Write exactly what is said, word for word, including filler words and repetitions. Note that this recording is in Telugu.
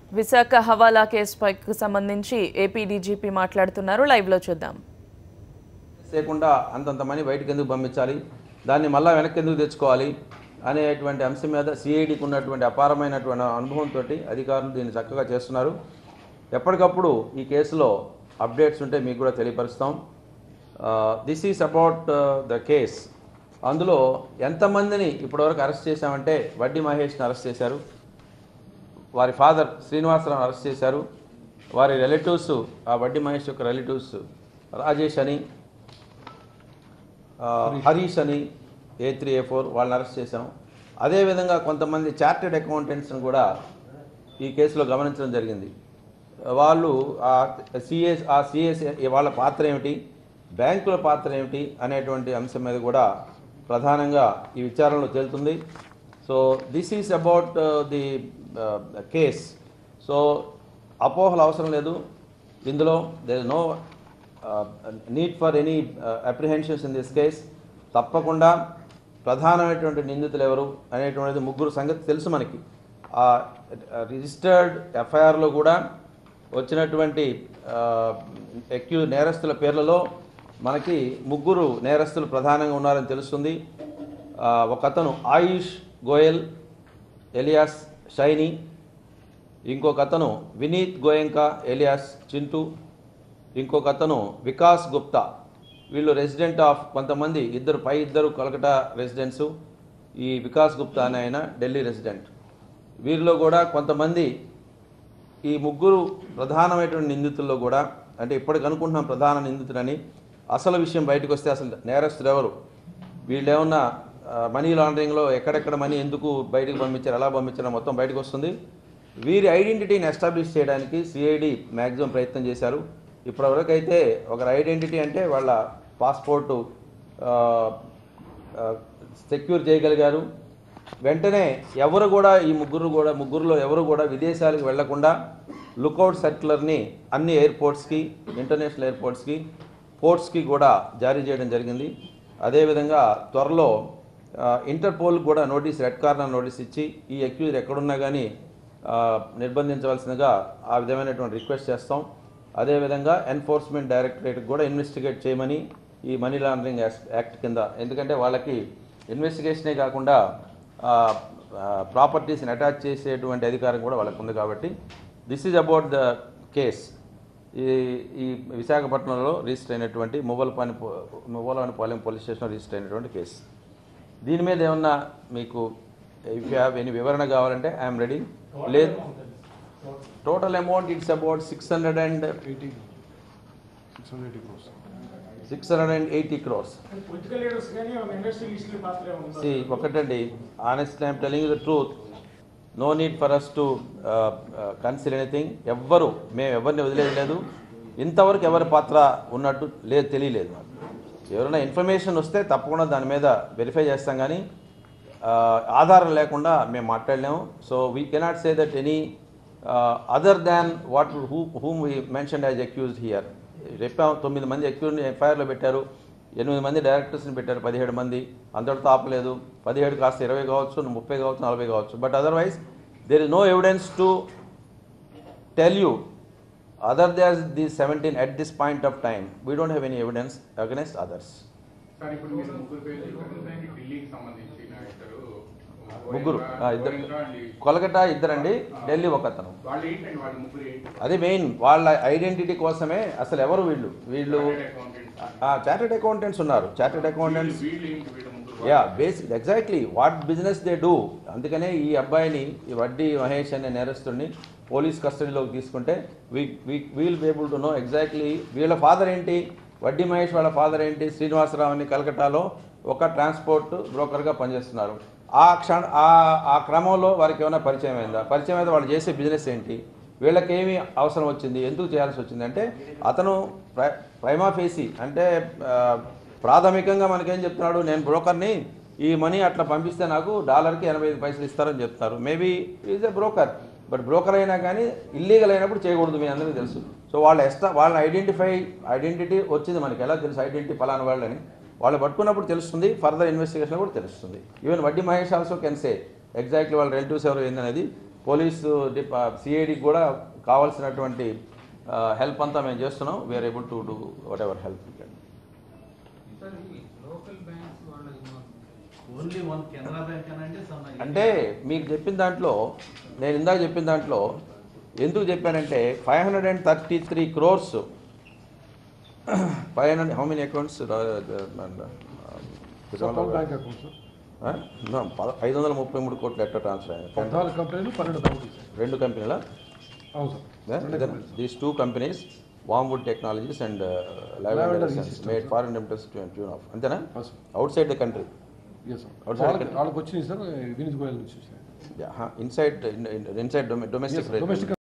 విశాఖ హవాలా కేసుకు సంబంధించి ఏపీ డీజీపీ మాట్లాడుతున్నారు. లైవ్ లో చూద్దాం. చేయకుండా అంతంత మనీ బయటకు ఎందుకు పంపించాలి, దాన్ని మళ్ళీ వెనక్కి ఎందుకు తెచ్చుకోవాలి అనేటువంటి అంశం మీద సిఐడికి ఉన్నటువంటి అపారమైనటువంటి అనుభవంతో అధికారులు దీన్ని చక్కగా చేస్తున్నారు. ఎప్పటికప్పుడు ఈ కేసులో అప్డేట్స్ ఉంటే మీకు కూడా తెలియపరుస్తాం. This is about the case. అందులో ఎంతమందిని ఇప్పటివరకు అరెస్ట్ చేశామంటే వడ్డీ మహేష్ని అరెస్ట్ చేశారు, వారి ఫాదర్ శ్రీనివాసరావు అరెస్ట్ చేశారు, వారి రిలేటివ్స్ ఆ వడ్డీ మహేష్ యొక్క రిలేటివ్స్ రాజేష్ అని, హరీష్ అని, ఏ త్రీ ఏ ఫోర్ వాళ్ళని అరెస్ట్ చేశాం. అదేవిధంగా కొంతమంది చార్టెడ్ అకౌంటెంట్స్ని కూడా ఈ కేసులో గమనించడం జరిగింది. వాళ్ళు ఆ సిఎస్ ఆ సిఎస్ వాళ్ళ పాత్ర ఏమిటి, బ్యాంకుల పాత్ర ఏమిటి అనేటువంటి అంశం మీద కూడా ప్రధానంగా ఈ విచారణలో తేలుతుంది. So this is about the case. So అపోహలు అవసరం లేదు ఇందులో. There is no need for any apprehensions in this case. తప్పకుండా ప్రధానమైనటువంటి నిందితులు ఎవరు అనేటువంటిది ముగ్గురు సంగతి తెలుసు మనకి. ఆ రిజిస్టర్డ్ ఎఫ్ఐఆర్లో కూడా వచ్చినటువంటి ఎక్యూ నేరస్తుల పేర్లలో మనకి ముగ్గురు నేరస్తులు ప్రధానంగా ఉన్నారని తెలుస్తుంది. ఒక అతను ఆయుష్ గోయల్ ఎలియాస్ షైనీ, ఇంకొక అతను వినీత్ గోయంకా ఎలియాస్ చింటూ, ఇంకొక అతను వికాస్ గుప్తా. వీళ్ళు రెసిడెంట్ ఆఫ్ కొంతమంది, ఇద్దరు పై ఇద్దరు కలకటా రెసిడెంట్సు, ఈ వికాస్ గుప్తా అనే ఆయన ఢిల్లీ రెసిడెంట్. వీరిలో కూడా కొంతమంది ఈ ముగ్గురు ప్రధానమైనటువంటి నిందితుల్లో కూడా, అంటే ఇప్పటికి అనుకుంటున్నాం ప్రధాన నిందితుడని, అసలు విషయం బయటకు వస్తే అసలు నేరస్తులు ఎవరు, వీళ్ళు ఏమన్నా మనీ లాండరింగ్లో ఎక్కడెక్కడ మనీ ఎందుకు బయటకు పంపించారు, ఎలా పంపించారో మొత్తం బయటకు వస్తుంది. వీరి ఐడెంటిటీని ఎస్టాబ్లిష్ చేయడానికి సిఐడి మ్యాక్సిమం ప్రయత్నం చేశారు. ఇప్పటివరకు అయితే ఒకరి ఐడెంటిటీ అంటే వాళ్ళ పాస్పోర్టు సెక్యూర్ చేయగలిగారు. వెంటనే ఎవరు కూడా ఈ ముగ్గురు కూడా ముగ్గురులో ఎవరు కూడా విదేశాలకు వెళ్లకుండా లుకౌట్ సర్క్యులర్ని అన్ని ఎయిర్పోర్ట్స్కి, ఇంటర్నేషనల్ ఎయిర్పోర్ట్స్కి, పోర్ట్స్కి కూడా జారీ చేయడం జరిగింది. అదేవిధంగా త్వరలో ఇంటర్పోల్కి కూడా నోటీస్, రెడ్ కార్నర్ నోటీస్ ఇచ్చి ఈ అక్యూజ్ ఎక్కడున్నా కానీ నిర్బంధించవలసిందిగా ఆ విధమైనటువంటి రిక్వెస్ట్ చేస్తాం. అదేవిధంగా ఎన్ఫోర్స్మెంట్ డైరెక్టరేట్కి కూడా ఇన్వెస్టిగేట్ చేయమని ఈ మనీ లాండరింగ్ యాక్ట్ కింద, ఎందుకంటే వాళ్ళకి ఇన్వెస్టిగేషనే కాకుండా ప్రాపర్టీస్ని అటాచ్ చేసేటువంటి అధికారం కూడా వాళ్ళకు ఉంది. కాబట్టి this is about the case. ఈ ఈ విశాఖపట్నంలో రిజిస్టర్ అయినటువంటి మువ్వలపాని మువ్వలపాలెం పోలీస్ స్టేషన్లో రిజిస్టర్ అయినటువంటి కేసు. దీని మీద ఏమన్నా మీకు ఇఫ్ యూ హ్యావ్ ఎనీ వివరణ కావాలంటే ఐఎమ్ రెడీ. లేదు, total amount it's about six hundred and six hundred and eighty crores. ఒకటండి, honestly I'm telling you the truth. No need for us to consider anything. ఎవ్వరు, మేము ఎవరిని వదిలేదు లేదు. ఇంతవరకు ఎవరి పాత్ర ఉన్నట్టు లేదు, తెలియలేదు మాకు. ఎవరైనా ఇన్ఫర్మేషన్ వస్తే తప్పకుండా దాని మీద వెరిఫై చేస్తాం, కానీ ఆధారం లేకుండా మేము మాట్లాడలేము. So we cannot say that any other than what who whom we mention as accused here. చెప్పాము, తొమ్మిది మంది అక్యూజ్ని ఎఫ్ఐఆర్లో పెట్టారు, ఎనిమిది మంది డైరెక్టర్స్ని పెట్టారు, పదిహేడు మంది. అంతటితో ఆపలేదు. పదిహేడు కాస్త ఇరవై కావచ్చు, ముప్పై కావచ్చు, నలభై కావచ్చు. But otherwise there is no evidence to tell you other than these seventeen at this point of time. We don't have any evidence against others. ముగ్గురు, ఇద్దరు కోల్కతా ఇద్దరండి, ఢిల్లీ ఒక అతను. అదే మెయిన్, వాళ్ళ ఐడెంటిటీ కోసమే. అసలు ఎవరు వీళ్ళు వీళ్ళు చార్టెడ్ అకౌంటెంట్స్ ఉన్నారు. Chartered accountants yeah basic exactly what business they do. అందుకనే ఈ అబ్బాయిని, ఈ వడ్డీ మహేష్ అనే నేరస్తుడిని పోలీస్ కస్టడీలోకి తీసుకుంటే we we will be able to know exactly వీళ్ళ ఫాదర్ ఏంటి, వడ్డీ మహేష్ వాళ్ళ ఫాదర్ ఏంటి. శ్రీనివాసరావు అని కలకటాలో ఒక ట్రాన్స్పోర్ట్ బ్రోకర్గా పనిచేస్తున్నారు. ఆ క్షణ ఆ క్రమంలో వారికి ఏమైనా పరిచయం అయిందా, పరిచయం అయితే వాళ్ళు చేసే బిజినెస్ ఏంటి, వీళ్ళకేమి అవసరం వచ్చింది, ఎందుకు చేయాల్సి వచ్చింది అంటే, అతను ప్రై ప్రైమా ఫేసి అంటే ప్రాథమికంగా మనకేం చెప్తున్నాడు, నేను బ్రోకర్ని, ఈ మనీ అట్లా పంపిస్తే నాకు డాలర్కి ఎనభై ఐదు పైసలు ఇస్తారని చెప్తున్నారు. Maybe is a broker, but broker అయినా కానీ ఇల్లీగల్ అయినప్పుడు చేయకూడదు, మీ అందరికీ తెలుసు. సో వాళ్ళ ఎక్స్ట్రా వాళ్ళని ఐడెంటిఫై ఐడెంటిటీ వచ్చింది మనకి, ఎలా తెలుసు ఐడెంటిటీ ఫలానా వాళ్ళని, వాళ్ళు పట్టుకున్నప్పుడు తెలుస్తుంది, ఫర్దర్ ఇన్వెస్టిగేషన్ కూడా తెలుస్తుంది. ఈవెన్ వడ్డీ Mahesh also can say exactly వాళ్ళ రిలేటివ్స్ ఎవరు ఏందనేది పోలీసు డిపా సిఐడికి కూడా కావాల్సినటువంటి హెల్ప్ అంతా మేము చేస్తున్నాం. We are able to do whatever help. అంటే మీకు చెప్పిన దాంట్లో నేను ఇందాక చెప్పిన దాంట్లో ఎందుకు చెప్పానంటే five hundred and thirty three crores five hundred how many accounts ఐదు వందల ముప్పై మూడు కోట్లు ఎట్లా ట్రాన్స్ఫర్ అయ్యాయి? రెండు కంపెనీల these two companies Wamwood technologies and made foreign remittance tune of అంతేనా? Outside the country. వాళ్ళకి వచ్చినాయి సార్, ఇన్సైడ్ ఇన్సైడ్ డొమెస్టిక్